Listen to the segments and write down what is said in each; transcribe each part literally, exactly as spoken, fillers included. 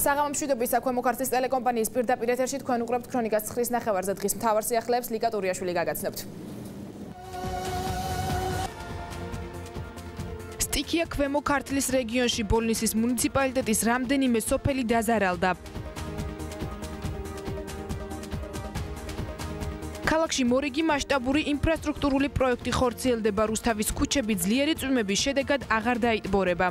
საღამო მშვიდობისა ქვემო ქართლის ტელეკომპანიის პირდაპირ ეთერში თქვენ უყურებთ ქრონიკას ცხრის ნახევარზე დღის მთავარ სიახლეებს ლიკა ტურიაშვილი გაგაცნობთ. სტიქია ქვემო ქართლის რეგიონში ბოლნისის მუნიციპალიტეტის რამდენიმე სოფელი დაზარალდა. ქალაქში მორიგი მასშტაბური ინფრასტრუქტურული პროექტი ხორციელდება, რუსთავის ქუჩები ძლიერი წვიმების შედეგად აღარ დაიტბორება.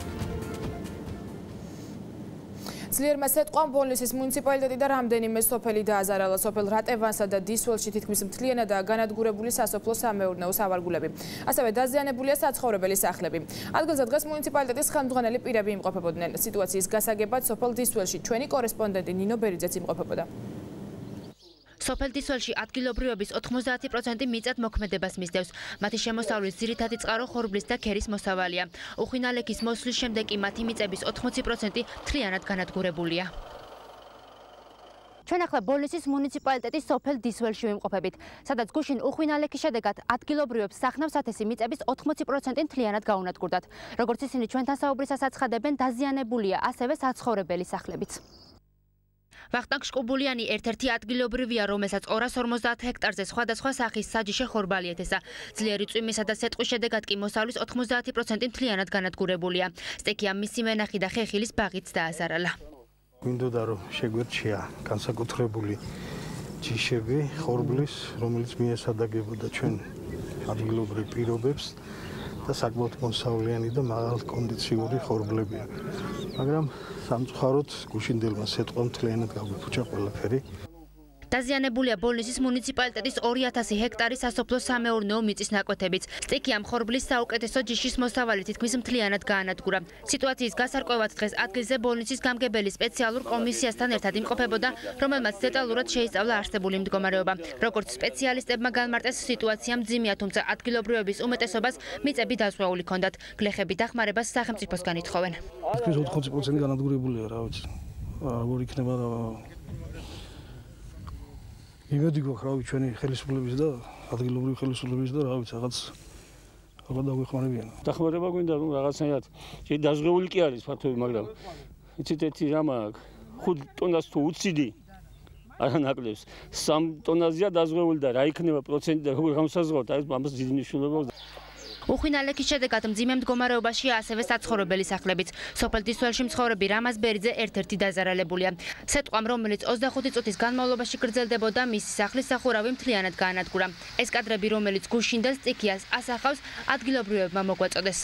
ძლიერმა სეტყვამ ბოლნისის მუნიციპალიტეტი და რამდენიმე სოფელი დააზარალა. სოფელ რატევანსა და დისველში თითქმის მთლიანადაა განადგურებული სასოფლო-სამეურნეო სავარგულები. ასევე დაზიანებულია საცხოვრებელი სახლები. ადგილზე დღეს მუნიციპალიტეტის ხელმძღვანელი პირები იმყოფებოდნენ. სიტუაციის გასაგებად სოფელ დისველში ჩვენი კორესპონდენტი ნინო ბერიძეც იმყოფებოდა. სოფელ დისველში ადგილობრივების ოთხმოცდაათი პროცენტი მიწად მოქმედებას მისდევს. მათი შემოსავლის ძირითადი წყარო ხორბლის და ქერის მოსავალია. უხვინალექის მოსვლის შემდეგ კი მათი მიწების ოთხმოცი პროცენტი მთლიანად განადგურებულია. ჩვენ ახლა ბოლნისის მუნიციპალიტეტის სოფელ დისველში ვიმყოფებით, სადაც გუშინ უხვინალექის შედეგად ადგილობრივებს სახნავ-სათესი მიწების ოთხმოცი პროცენტი მთლიანად გაუნადგურდათ. როგორც ისინი ჩვენთან საუბრისას აცხადებენ, დაზიანებულია ასევე საცხოვრებელი სახლებიც. ვახტანგ შკუბულიანი ერთ-ერთი ადგილობრივია, რომელსაც ორას ორმოცდაათ ჰექტარზე სხვადასხვა სახის საჯიში ხორბალი ეთესა. ძლიერი წვიმისა და სეტყვის შედეგად კი მოსავლის ოთხმოცდაათი პროცენტი მთლიანად განადგურებულია. სტექიამ მისი მენახი და ხეხილის ბაღიც დააზარალა. გვინდოდა რომ შეგვერჩია განსაკუთრებული ჯიშები ხორბლის, რომელიც მიესადაგებოდა ჩვენ ადგილობრივ პირობებს და საკმაოდ მოსავლიანი და მაღალკონდიციური ხორბლებია. მაგრამ სამწუხაროდ გუშინდელმა სეტყვამ მთლიანად გაგვიფუჭა ყველაფერი. დაზიანებულია ბოლნისის მუნიციპალიტეტის ორი ათასი ჰექტარი სასოფლო-სამეურნეო მიწის ნაკვეთებიც. სტიქიამ ხორბლის საუკეთესო ჯიშის მოსავალი თითქმის მთლიანად გაანადგურა. სიტუაციის გასარკვევად დღეს ადგილზე ბოლნისის გამგებელი სპეციალურ კომისიასთან ერთად იმყოფებოდა, რომელმაც დეტალურად შეისწავლა არსებული მდგომარეობა. როგორც სპეციალისტებმა განმარტეს, სიტუაცია მძიმეა, თუმცა ადგილობრივების უმეტესობას მიწები დაზღვეული ჰქონდათ. გლეხები დახმარებას სახელმწიფოსგან ითხოვენ. თითქმის ოთხმოცი პროცენტი განადგურებულია, რა ვიცი. როგორ იქნება იმედი გვაქვს, რა ვიცი, ჩვენი ხელისუფლების და ადგილობრივი ხელისუფლების და რა ვიცი, რაღაც ალბათ დაგვეხმარებიან. დახმარება გვინდა, რომ რაღაცნაირად შეიძლება დაზღვეული კი არის ფართობი, მაგრამ იცით ერთი რამ აქვს, ხუთ ტონას თუ უციდი არა ნაკლებს, სამ ტონაზეა დაზღვეული და რა იქნება პროცენტი და როგორ გამოსაზღვრავთ, აი ამას დიდი მნიშვნელობა აქვს. უხვინალექის შედეგად მძიმე მდგომარეობაშია ასევე საცხოვრებელი სახლებიც. სოფელ დისველში მცხოვრები რამაზ ბერიძე ერთ-ერთი დაზარალებულია. სეტყვამ, რომელიც ოცდახუთი წუთის განმავლობაში გრძელდებოდა, მისი სახლის სახურავი მთლიანად გაანადგურა. ეს კადრები, რომელიც გუშინდელ სტიქიას ასახავს, ადგილობრივებმა მოგვაწოდეს.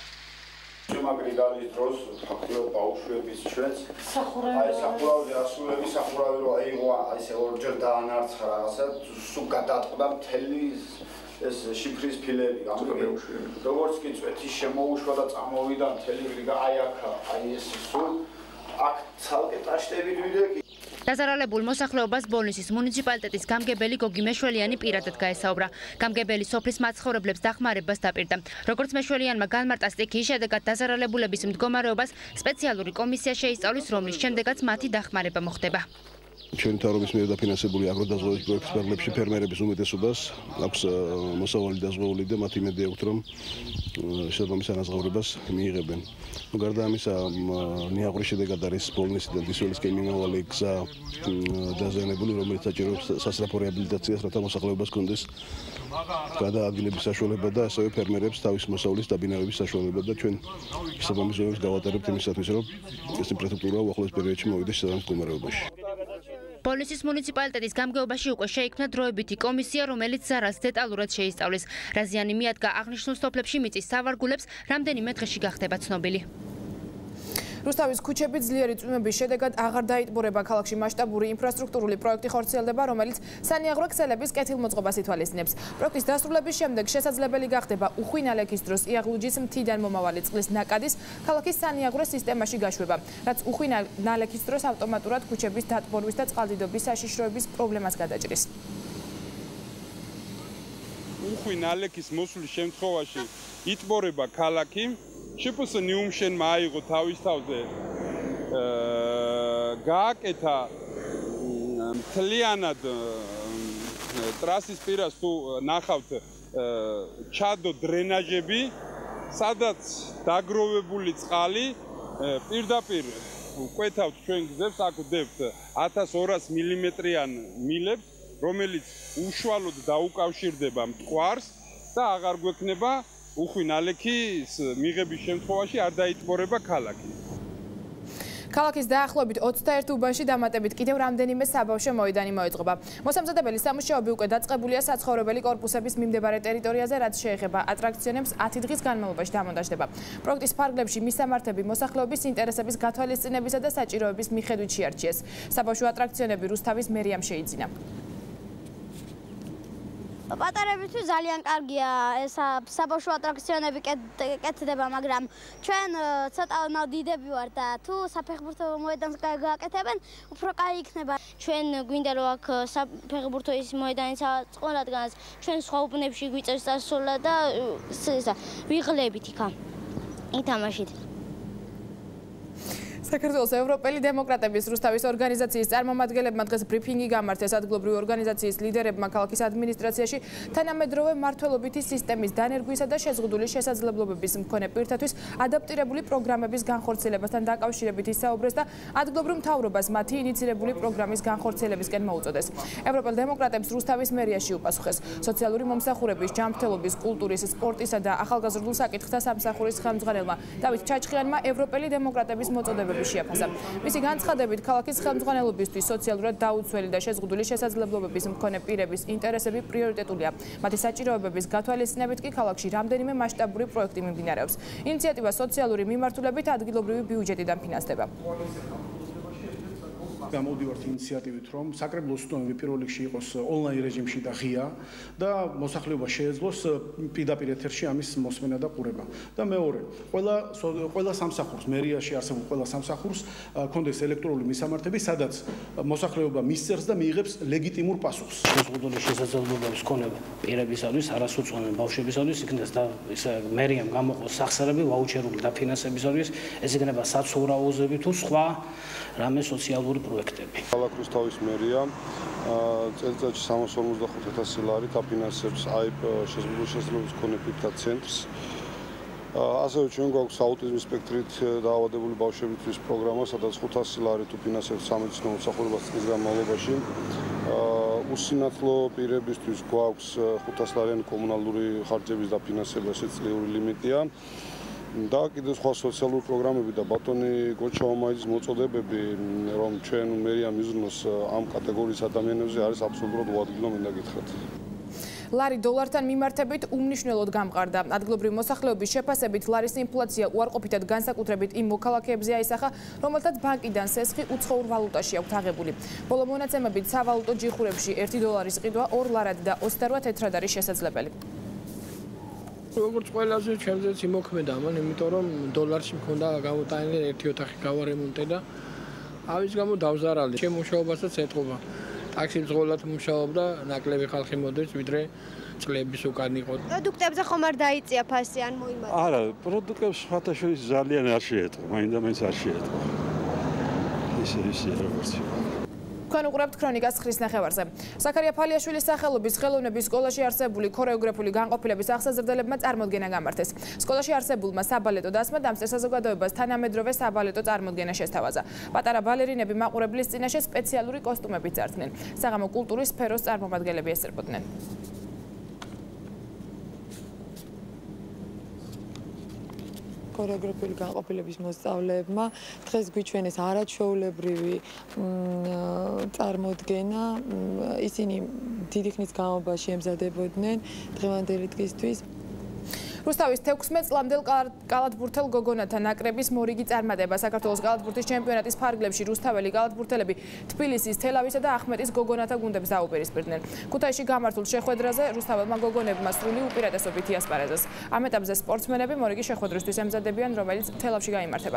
შემაგრი გალის დროს ფაქტობრივად ბავშვების ჩვენს აი სახურავი ასულები სახურავი რო აიღო ესე ორჯერ დაანარცხა რაღაცა სულ გადაწყდა მთელი ეს შიფრის ფილები როგორც კი წვეთი შემოუშვა და წამოვიდა მთელი რიგა აი აქ აი ეს სულ აქ ცალკე ტაშტები ვიდექი. დაზარალებულ მოსახლეობას ბოლნისის მუნიციპალიტეტის გამგებელი გოგი მეშველიანი პირადად გაესაუბრა. გამგებელი სოფლის მაცხოვრებლებს დახმარებას დაპირდა. როგორც მეშველიანმა განმარტა, სტიქიის შედეგად დაზარალებულების მდგომარეობას სპეციალური კომისია შეისწავლის, რომლის შემდეგაც მათი დახმარება მოხდება. ჩვენი მთავრობის მიერ დაფინანსებული აგროდაზღვევის პროექტის ფარგლებში ფერმერების უმეტესობას აქვს მოსავალი დაზღვეული და მათ იმედი აქვთ, რომ შესაბამის ანაზღაურებას მიიღებენ. გარდა ამისა, ნიაღურის შედეგად არის ბოლნისიდან დისველისკენ მიმავალი გზა დაზიანებული, რომელიც საჭიროებს სასწრაფო რეაბილიტაციას, რათა მოსახლეობას ჰქონდეს გადაადგილების საშუალება და ასევე ფერმერებს თავის მოსავლის დაბინავების საშუალება და ჩვენ შესაბამის ზონებს გავატარებთ იმისათვის, რომ ეს ინფრასტრუქტურა უახლოეს პერიოდში მოვიდეს შესაბამის მდგომარეობაში. ბოლნისის მუნიციპალიტეტის გამგეობაში უკვე შეიქმნა დროებითი კომისია, რომელიც ზარალს დეტალურად შეისწავლის. რა ზიანი მიადგა აღნიშნულ სოფლებში მიწის სავარგულებს, რამდენიმე დღეში გახდება ცნობილი. რუსთავის ქუჩები ძლიერი წვიმების შედეგად აღარ დაიტბორება. ქალაქში მასშტაბური ინფრასტრუქტურული პროექტი ხორციელდება, რომელიც სანიაღრო ქსელების კეთილმოწყობას ითვალისწინებს. პროექტის დასრულების შემდეგ შესაძლებელი გახდება უხვინალექის დროს იაღლუჯის მთიდან მომავალი წყლის ნაკადის ქალაქის სანიაღრო სისტემაში გაშვება, რაც უხვინალექის დროს ავტომატურად ქუჩების დატბორვის და წყალდიდობის საშიშროების პრობლემას გადაჭრის. უხვინალექის მოსვლის შემთხვევაში იტბორება ქალაქი. შპს ნიუმშენმა აიღო თავის თავზე გააკეთა მთლიანად ტრასის პირას თუ ნახავთ ჩადო დრენაჟები, სადაც დაგროვებული წყალი პირდაპირ კვეთავთ ჩვენ გზებს, აქ ვდებთ ათას ორას მილიმეტრიან მილებს, რომელიც უშუალოდ დაუკავშირდება მტკვარს და აღარ გვექნება უხვი ნალექის მიღების შემთხვევაში არ დაიტბორება ქალაქი. ქალაქის დაახლოებით ოცდაერთ უბანში დამატებით კიდევ რამდენიმე საბავშვო მოედანი მოეწყობა. მოსამზადებელი სამუშაოები უკვე დაწყებულია საცხოვრებელი კორპუსების მიმდებარე ტერიტორიაზე, რაც შეეხება ატრაქციონებს ათი დღის განმავლობაში დამონტაჟდება. პროექტის ფარგლებში მისამართები მოსახლეობის ინტერესების გათვალისწინებისა და საჭიროების მიხედვით შეარჩიეს. საბავშვო ატრაქციონები რუსთავის მერიამ შეიძინა. პატარებისთვის ძალიან კარგია ეს საბავშვო ატრაქციონები კეთდება, მაგრამ ჩვენ ცოტა ნადიდები ვართ და თუ საფეხბურთო მოედანს გააკეთებენ, უფრო კაი იქნება. ჩვენ გვინდა რომ აქ საფეხბურთო ის მოედანი საწყო, რადგანაც ჩვენ სხვა უბნებში გვიწევს წასვლა და ვიღლებით იქა ითამაშით. საქართველოს ევროპელი დემოკრატების რუსთავის ორგანიზაციის წარმომადგენლებმა დღეს ბრიფინგი გამართეს. ადგილობრივი ორგანიზაციის ლიდერებმა ქალაქის ადმინისტრაციაში თანამედროვე მმართველობითი სისტემის დანერგვისა და შეზღუდული შესაძლებლობების მქონე პირთათვის ადაპტირებული პროგრამების განხორციელებასთან დაკავშირებით ისაუბრეს და ადგილობრივ მთავრობას მათი ინიცირებული პროგრამის განხორციელებისკენ მოუწოდეს. ევროპელ დემოკრატებს რუსთავის მერიაში უპასუხეს. სოციალური მომსახურების, ჯანმრთელობის, კულტურის, სპორტისა და ახალგაზრდულ საკითხთა სამსახურის ხელმძღვანელმა დავით ჩაჩხიანმა ევროპელი დემოკრატების მოწოდებები შეაფასა. მისი განცხადებით, ქალაქის ხელმძღვანელობისთვის სოციალურად დაუცველი და შეზღუდული შესაძლებლობების მქონე პირების ინტერესები პრიორიტეტულია. მათი საჭიროებების გათვალისწინებით კი ქალაქში რამდენიმე მასშტაბური პროექტი მიმდინარეობს. ინიციატივა სოციალური მიმართულებით ადგილობრივი ბიუჯეტიდან ფინანსდება. გამოდივართ ინიციატივით, რომ საკრებულოს უსტომები პირველ რიგში იყოს ონლაინ რეჟიმში და ღია და მოსახლეობა შეეძლოს პირდაპირ ეთერში ამის მოსმენა და ყურება. და მეორე, ყველა ყველა სამსახურს, მერიაში არსებულ ყველა სამსახურს ქონდეს ელექტრონული მისამართები, სადაც მოსახლეობა მისწერს და მიიღებს ლეგიტიმურ პასუხს. შეზღუდული შესაძლებლობების მქონე პირებისათვის, არასრულწლოვანი ბავშვებისათვის იქნეს და ისე მერიამ გამოყოს სახსრები ვაუჩერული დაფინანსებისათვის, ეს იქნება საცხოვრაოზები თუ სხვა რამე სოციალური პროექტები. ქალაქ რუსთავის მერია წელიწადში სამას ორმოცდახუთ ათასი ლარით აფინანსებს აიპ შეზღუდული შესაძლებლობების მქონე პირთა ცენტრს. ასევე ჩვენ გვაქვს აუტიზმის სპექტრით დაავადებული ბავშვებისთვის პროგრამა, სადაც ხუთასი ლარით უფინანსებთ სამედიცინო მომსახურებას წლის განმავლობაში. უსინათლო პირებისთვის გვაქვს ხუთას ლარიანი კომუნალური ხარჯების დაფინანსება, შეწლიური ლიმიტია. და კიდევ სხვა სოციალური პროგრამები და ბატონი გოჩაომაიძის მოწოდებები, რომ ჩვენ მერია მიზნოს ამ კატეგორიის ადამიანებზე არის აბსოლუტურად უადგილო, მინდა გითხრათ. ლარი დოლართან მიმართებით უმნიშვნელოდ გამყარდა. ადგილობრივი მოსახლეობის შეფასებით ლარის ინფლაცია უარყოფითად განსაკუთრებით იმ მოქალაქეებზე აისახა, რომელთაც ბანკიდან სესხი უცხოურ ვალუტაში აქვთ აღებული. ბოლო მონაცემებით სავალუტო ჯიხურებში ერთი დოლარის ყიდვა ორ ლარად და ოცდარვა თეთრად არის შესაძლებელი. როგორც ყველაზე ჩემზეც იმოქმედა ამან, იმიტომ რომ დოლარში მქონდა გამოტანილი ერთი ოთახი გავარემონტე და ამის გამო დავზარალდი. ჩემ მუშაობასაც ეთყობა. ტაქსი მძღოლად მუშაობდა, ნაკლები ხალხი მოდის, ვიდრე წლების უკან იყო. პროდუქტებზე ხომ არ დაიწია ფასი ან მოიმატა? არა, პროდუქტებს ფათაშორის ძალიან არ შეეტყო, მაინდა-მაინც არ შეეტყო. ისე ისე როგორც თქვენ უყურებთ ქრონიკას ხრის ნახევარზე. ზაქარია ფალიაშვილის სახელობის ხელოვნების სკოლაში არსებული ქორეოგრაფიული განყოფილების აღსაზრდელებმა წარმოდგენა გამართეს. სკოლაში არსებულმა საბალეტო დასმა დამსწრე საზოგადოებას თანამედროვე საბალეტო წარმოდგენა შესთავაზა. პატარა ბალერინები მაყურებლის წინაშე სპეციალური კოსტუმებით ძარცნენ. საღამო კულტურის სფეროს წარმომადგენლები ესწრებოდნენ. ქორეოგრაფიული განყოფილების მოსწავლეებმა დღეს გვიჩვენეს არაჩვეულებრივი წარმოდგენა. ისინი დიდი ხნის განმავლობაში ემზადებოდნენ დღევანდელი დღისთვის. რუსთავის თექვსმეტ წლამდელ კალათბურთელ გოგონათა ნაკრების მორიგი წარმატება. საქართველოს კალათბურთის ჩემპიონატის ფარგლებში რუსთაველი კალათბურთელები თბილისის, თელავის და ახმეტის გოგონათა გუნდებს დაუპირისპირდნენ. ქუთაისში გამართულ შეხვედრაზე რუსთაველმა გოგონებმა სრული უპირატესობით იასპარეზეს. ამ ეტაპზე სპორტსმენები მორიგი შეხვედრისთვის ემზადებიან, რომელიც თელავში გაიმართება.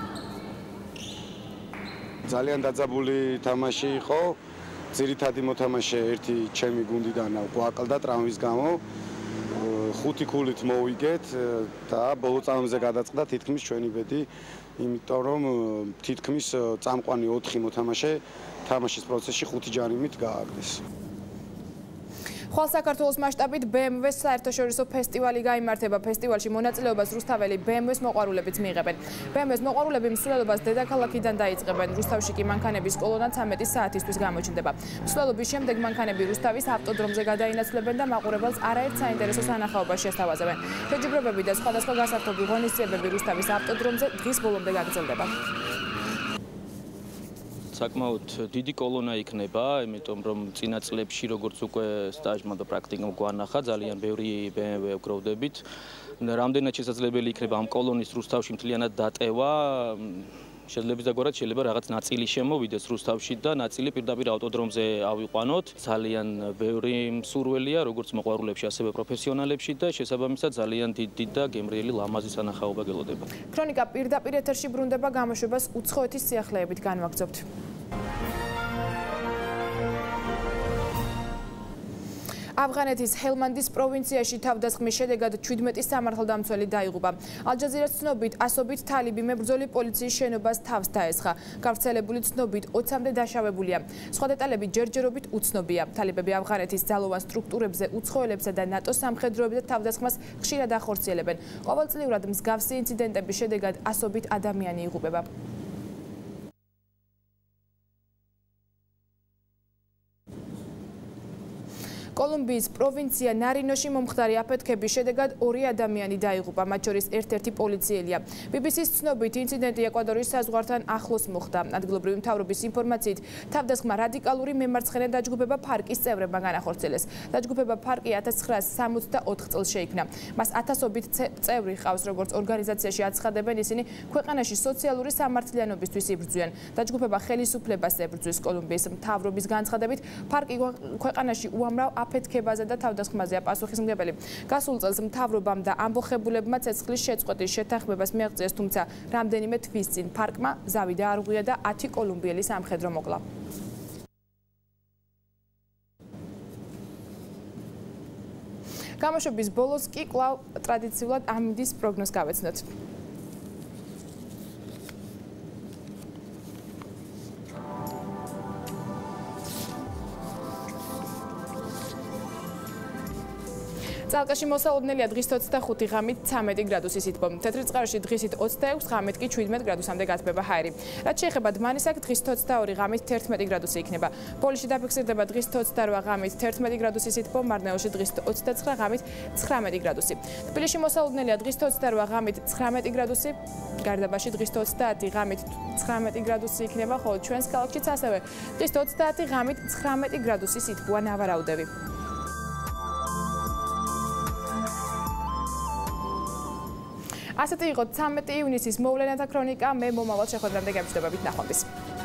ძალიან დაძაბული თამაში იყო. ძირითადი მოთამაშე ერთი ჩემი გუნდიდან გვაკლდა ტრამვის გამო. ხუთი ქულით მოვიგეთ და ბოლო წამებზე გადაწყდა თითქმის ჩვენი ბედი, იმიტომ რომ თითქმის წამყვანი ოთხი მოთამაშე თამაშის პროცესში ხუთი ჯარიმით გააგდეს. ხვალ საქართველოს მასშტაბით B M W-ს საერთაშორისო ფესტივალი გაიმართება. ფესტივალში მონაწილეობას რუსთაველი B M W-ს მოყვარულებიც მიიღებენ. B M W-ს მოყვარულები მსვლელობას დედაქალაქიდან დაიწყებენ. რუსთავში კი მანქანების კოლონა ცამეტი საათისთვის გამოჩნდება. მსვლელობის შემდეგ მანქანები რუსთავის ავტოდრომზე გადაინაცვლებენ და მაყურებელს არაერთ საინტერესო სანახაობას შესთავაზებენ. შეჯიბრებები და სხვადასხვა გასართობი ღონისძიებები რუსთავის ავტოდრომზე დღის ბოლომდე გაგრძელდება. საკმაოდ დიდი კოლონა იქნება, იმიტომ რომ წინა წლებში როგორც უკვე სტაჟმა და პრაქტიკამ გვანახა, ძალიან ბევრი B M W ვგროვდებით. რამდენად შესაძლებელი იქნება ამ კოლონის რუსთავში მთლიანად დატევა, შეიძლება დაგვარად შეიძლება რაღაც ნაწილი შემოვიდეს რუსთავში და ნაწილი პირდაპირ ავტოდრომზე ავიყვანოთ. ძალიან ბევრი მსურველია, როგორც მოყვარულებში, ასევე პროფესიონალებში და შესაბამისად ძალიან დიდი და გემრიელი ლამაზი სანახაობა გელოდება. ქრონიკა პირდაპირ ეთერში ბრუნდება, გამოშვებას უცხოეთის სიახლეებით განვაგრძობთ. ავღანეთის ჰელმანდის პროვინციაში თავდასხმის შედეგად ჩვიდმეტი სამართალდამცველი დაიღუპა. ალ-ჯაზირას ცნობით, ასობით თალიბი მებრძოლი პოლიციის შენობას თავს დაესხა. გავრცელებული ცნობით ოცამდე დაშავებულია. სხვა დეტალები ჯერჯერობით უცნობია. თალიბები ავღანეთის ძალოვან სტრუქტურებზე, უცხოელებსა და ნატოს სამხედროებზე თავდასხმას ხშირად ახორციელებენ. ყოველწლიურად მსგავსი ინციდენტების შედეგად ასობით ადამიანი იღუპება. კოლუმბიის პროვინცია ნარინოში მომხდარი აფეთქების შედეგად ორი ადამიანი დაიღუპა, მათ შორის ერთ-ერთი პოლიციელია. B B C-ს ცნობით, ინციდენტი ეკვადორის საზღვართან ახლოს მოხდა. ადგილობრივი მთავრობის ინფორმაციით, თავდასხმა რადიკალური მემარცხენე დაჯგუფება ფარკის წევრებმა განახორციელეს. დაჯგუფება ფარკი ათას ცხრაას სამოცდაოთხ წელს შეიქმნა. მას ათასობით წევრი ჰყავს, როგორც ორგანიზაციაში აცხადებენ ისინი, ქვეყანაში სოციალური სამართლიანობისთვის იბრძვიან. დაჯგუფება ხელისუფლებას ებრძვის. კოლუმბიის მთავრობის განცხადებით, ფარკი ქვეყანაში უამრავ აფეთქებაზე და თავდასხმაზეა პასუხისმგებელი. გასულ წელს მთავრობამ და ამბოხებულებმა ცეცხლის შეწყვეტის შეთანხმებას მიაღწიეს, თუმცა რამდენიმე თვის წინ ფარკმა ზავი დაარღვია და ათი კოლუმბიელი სამხედრო მოკლა. გამოშვების ბოლოს კი კვლავ ტრადიციულად ამინდის პროგნოზს გავეცნოთ. წალკაში მოსალოდნელია დღის ოცდახუთი, ღამით ცამეტი გრადუსი სითბო. თეთრი წყაროში დღისით ოცდაექვსი, ღამით კი შვიდმეტ გრადუსამდე გათბება ჰაერი. რაც შეეხება დმანის აქ დღის ოცდაორი, ღამით თერთმეტი გრადუსი იქნება. პოლიში დაფიქსირდება დღის ოცდარვა, ღამით თერთმეტი გრადუსი სითბო, მარნეულში დღის ოცდაცხრა, ღამით ცხრამეტი გრადუსი. თბილისში მოსალოდნელია დღის ოცდარვა, ღამით ცხრამეტი გრადუსი, გარდაბაში დღის ოცდაათი, ღამით ცხრამეტი გრადუსი იქნება, ხოლო ჩვენს ქალაქშიც ასევე დღის ოცდაათი, ღამით ცხრამეტი გრადუსი სითბოა, ნავარაუდები. ასეთი იყო ცამეტი ივნისის მოვლენათა ქრონიკა. მე მომავალ შეხვედრამდე გემშვიდობებით, ნახვამდის.